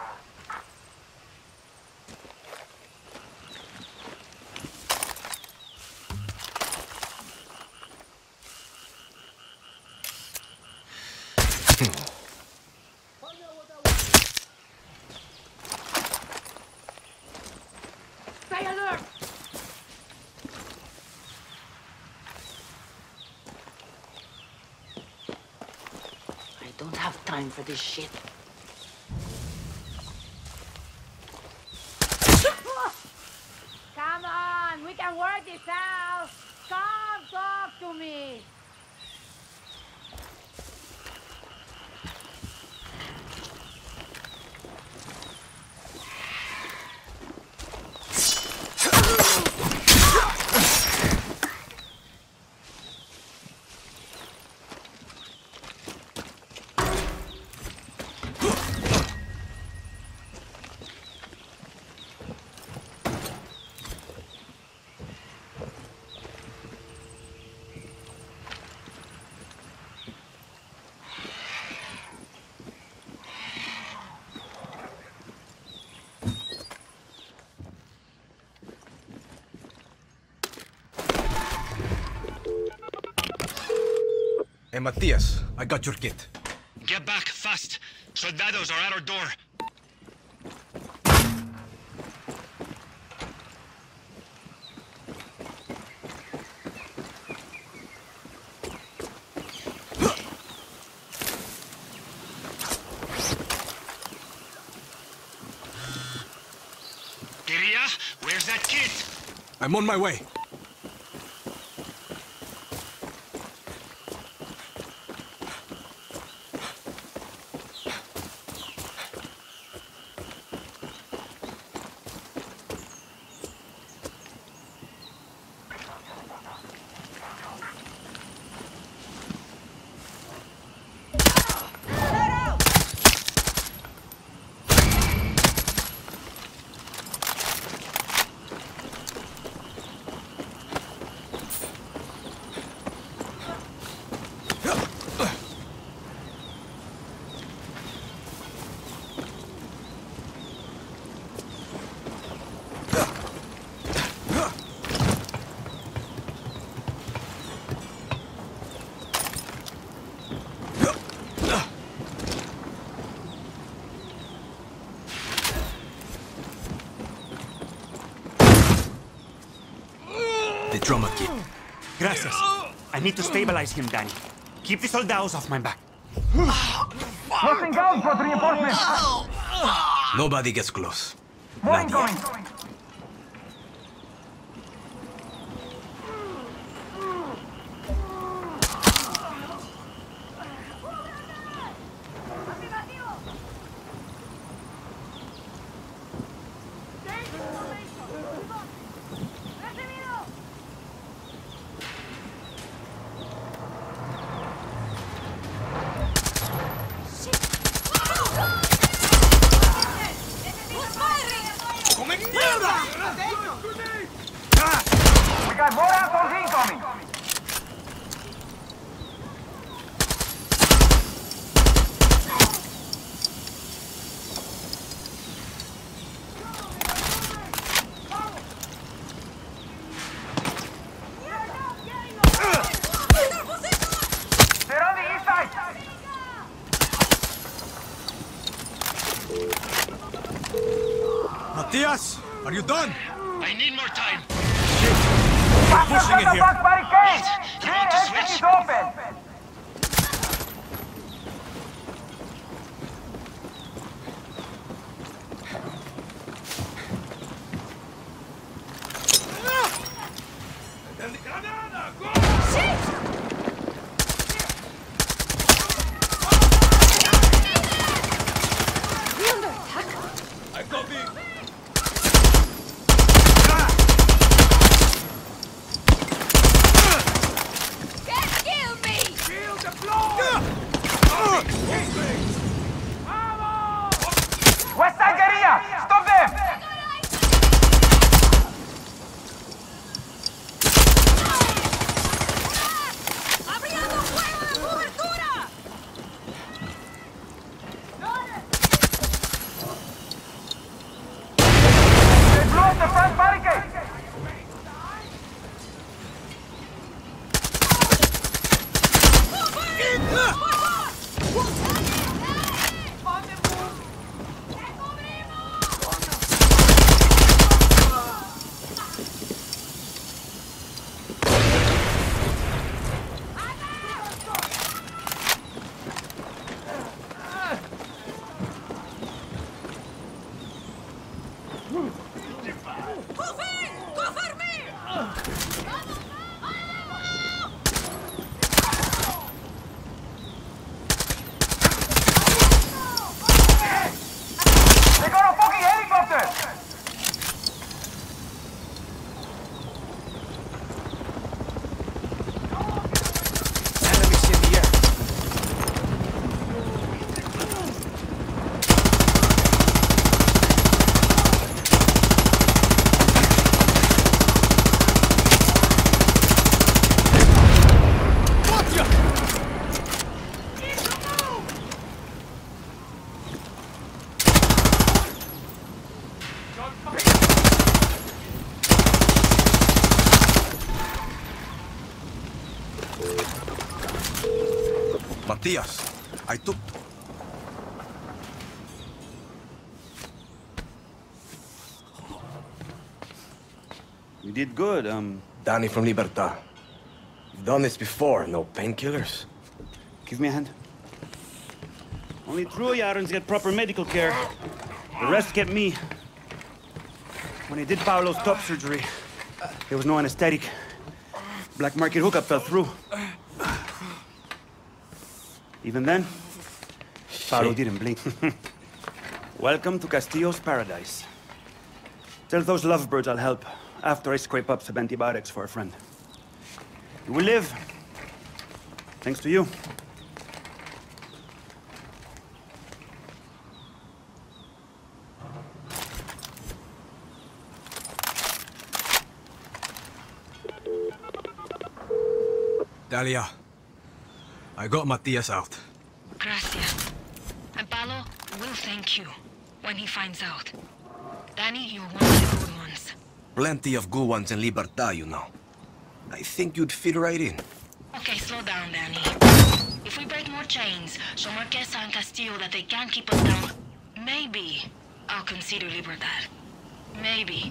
S19: Stay alert!
S4: I don't have time for this shit.
S19: Come on, we can work this out. Come talk to me.
S17: Hey, Matias, I got your kit.
S13: Get back, fast! Soldados are at our door. that kid!
S3: I'm on my way. The trauma kit.
S8: Gracias. I need to stabilize him, Danny. Keep the soldados off my back.
S21: Nothing down for reinforcements.
S3: Nobody gets close.
S21: More
S3: Not yet.
S21: incoming. We got more assholes incoming. They're on the east side.
S3: Matias, are you done?
S13: I need more time.
S3: Pushing it here.
S21: Barricade.
S13: You want to switch?
S21: Is open.
S3: I copy.
S21: West side guerrilla. Stop them. They blew up the front barricade. They got a fucking helicopter!
S3: Enemies in the air. Matias, I took...
S8: You did good,
S15: Danny from Libertad. You've done this before, no painkillers?
S8: Give me a hand. Only true Yarans get proper medical care. The rest get me. When he did Paolo's top surgery, there was no anesthetic. Black market hookup fell through. Even then, Paolo didn't blink. Welcome to Castillo's paradise. Tell those lovebirds I'll help after I scrape up some antibiotics for a friend. You will live, thanks to you.
S3: Dalia, I got Matias out.
S12: Gracias. And Paolo will thank you when he finds out. Danny, you're one of the good ones.
S17: Plenty of good ones in Libertad, you know. I think you'd fit right in.
S12: Okay, slow down, Danny. If we break more chains, show Marquesa and Castillo that they can't keep us down, maybe I'll consider Libertad. Maybe.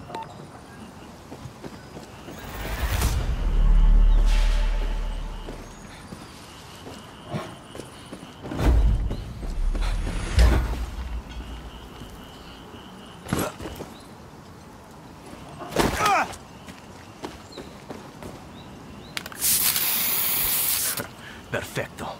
S17: Perfecto.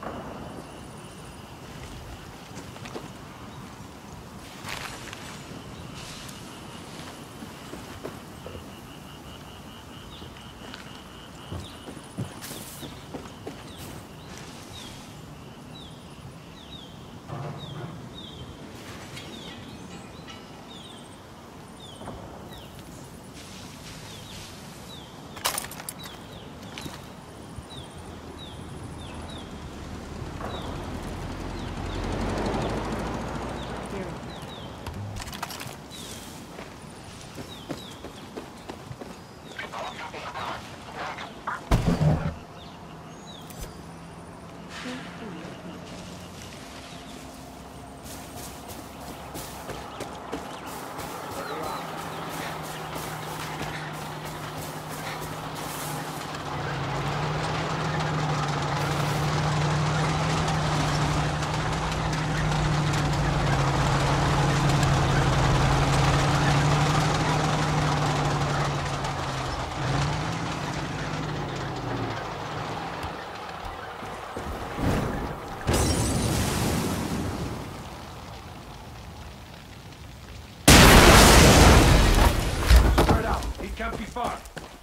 S1: Can't be far.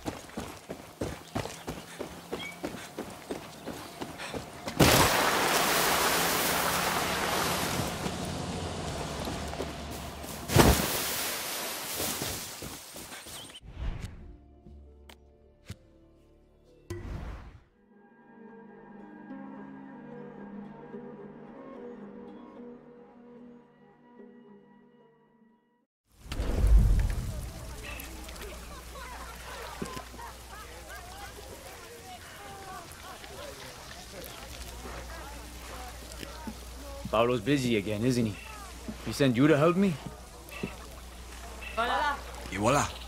S5: Paolo's busy again, isn't he? He sent you to help me?
S3: Y voila.